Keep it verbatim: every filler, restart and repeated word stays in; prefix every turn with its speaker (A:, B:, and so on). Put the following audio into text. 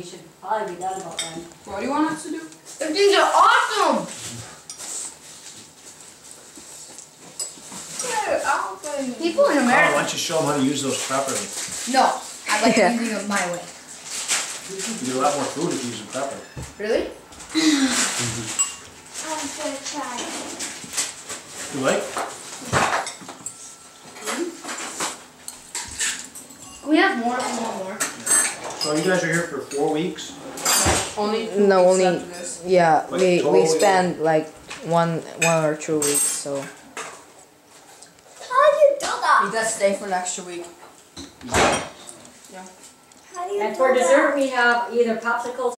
A: should probably be done about then.
B: What do you want us to do?
C: These things are awesome! People in
D: Oh, why
C: America.
D: don't you show them how to use those properly?
C: No, I like
E: Yeah.
C: using it my way.
D: You get a lot more food if you use them properly.
C: Really?
F: I'm gonna try.
D: You like?
C: Can we have more? I want more.
D: So you guys are here for four weeks?
B: Only two
E: No,
B: weeks
E: only
B: after this.
E: yeah.
D: Like
E: We we
D: totally-
E: spend like one one or two weeks. So
F: How do you do that?
B: You gotta stay for an extra week.
F: How do you
A: And
F: do
A: for
F: that?
A: dessert, we have either popsicles